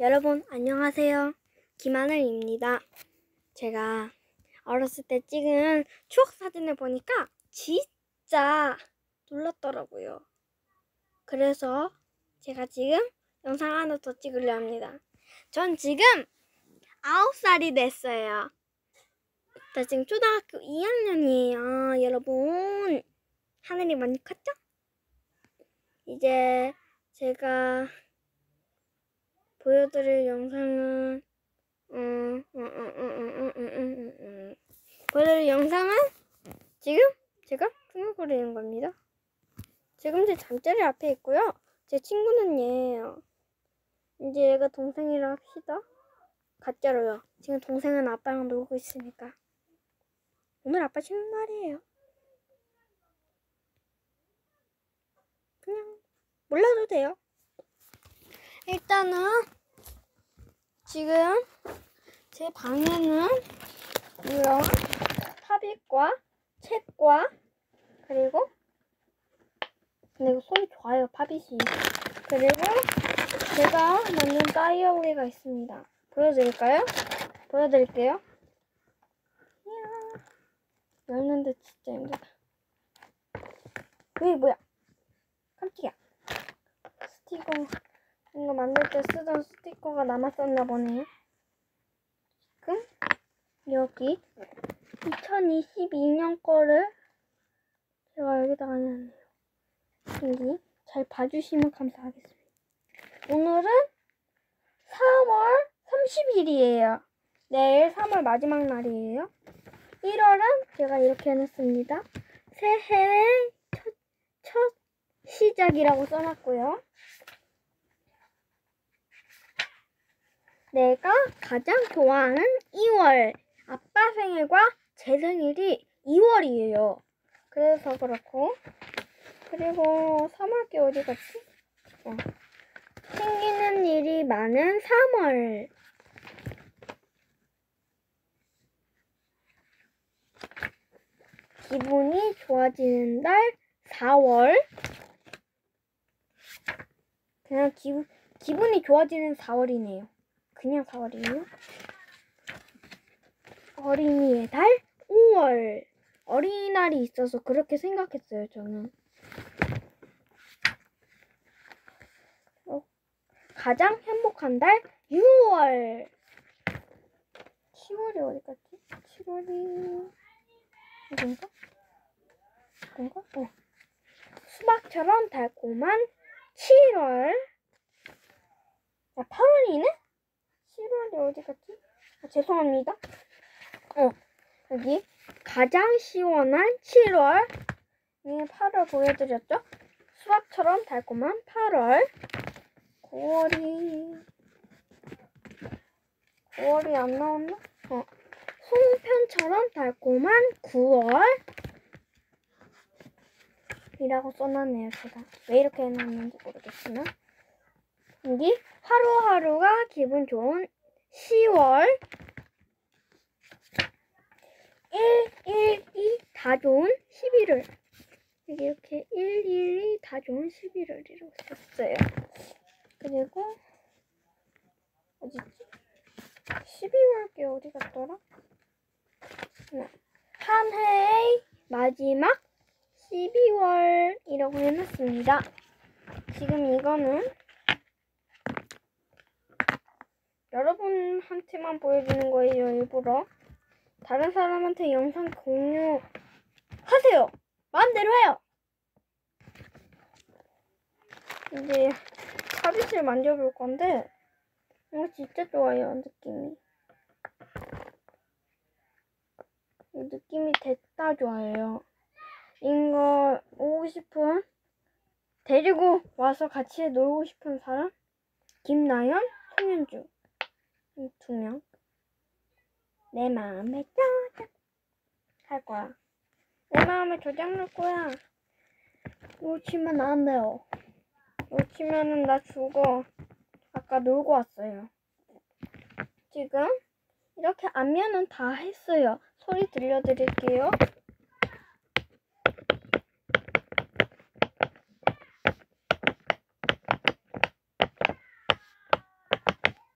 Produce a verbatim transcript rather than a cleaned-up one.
여러분 안녕하세요. 김하늘입니다. 제가 어렸을 때 찍은 추억 사진을 보니까 진짜 놀랐더라고요. 그래서 제가 지금 영상 하나 더 찍으려 합니다. 전 지금 아홉 살이 됐어요. 저 지금 초등학교 이 학년이에요. 여러분 하늘이 많이 컸죠? 이제 제가 보여드릴 영상은 음, 음, 음, 음, 음, 음, 음, 음. 보여드릴 영상은 지금 제가 쿵얼거리는 겁니다. 지금 제 잠자리 앞에 있고요. 제 친구는 얘예요. 이제 얘가 동생이라 합시다. 가짜로요. 지금 동생은 아빠랑 놀고 있으니까. 오늘 아빠 쉬는 날이에요. 그냥 몰라도 돼요. 일단은 지금 제 방에는 이런 tablet과 책과 그리고 근데 이거 소리 좋아요. 팝잇이. 그리고 제가 만든 다이어리가 있습니다. 보여드릴까요? 보여드릴게요. 이야, 열는데 진짜 힘들다. 그게 뭐야? 깜짝이야. 스티커 이거 만들 때 쓰던 스티커가 남았었나 보네요. 지금 여기 이천이십이 년 거를 제가 여기다가 놨네요. 여기 잘 봐주시면 감사하겠습니다. 오늘은 삼월 삼십일이에요. 내일 삼월 마지막 날이에요. 일월은 제가 이렇게 해놨습니다. 새해 첫, 첫 시작이라고 써놨고요. 내가 가장 좋아하는 이월. 아빠 생일과 제 생일이 이월이에요. 그래서 그렇고. 그리고 삼월께 어디 갔지? 어. 생기는 일이 많은 삼월. 기분이 좋아지는 달 사월. 그냥 기, 기분이 좋아지는 사월이네요. 그냥 사월이에요. 어린이의 달 오월. 어린이날이 있어서 그렇게 생각했어요, 저는. 어, 가장 행복한 달 유월. 시월이 어디 갔지? 시월이 이건가? 이건가? 어. 수박처럼 달콤한 칠월. 아, 팔월이네? 칠월이 어디 갔지? 아, 죄송합니다. 어, 여기 가장 시원한 칠월. 이 팔월 보여드렸죠? 수박처럼 달콤한 팔월. 구월이 구월이 안 나왔나? 어, 송편처럼 달콤한 구월. 이라고 써놨네요, 제가. 왜 이렇게 해놨는지 모르겠지만. 여기 하루하루가 기분 좋은 시월. 일, 일, 이 다 좋은 십일월. 여기 이렇게 일, 일, 이 다 좋은 십일월이라고 썼어요. 그리고 어디지? 십이월께 어디 갔더라? 네. 한 해의 마지막 십이월이라고 해놨습니다. 지금 이거는 여러분한테만 보여주는 거예요, 일부러. 다른 사람한테 영상 공유하세요. 마음대로 해요. 이제 tablet을 만져볼 건데 이거 진짜 좋아요, 느낌이. 이 느낌이 됐다 좋아요. 이거 오고 싶은, 데리고 와서 같이 놀고 싶은 사람? 김나연, 송현주. 이 두 명. 내 마음에 저장 할 거야. 내 마음에 저장 할 거야. 놓치면 안 돼요. 놓치면은 나 죽어. 아까 놀고 왔어요. 지금 이렇게 앞면은 다 했어요. 소리 들려드릴게요.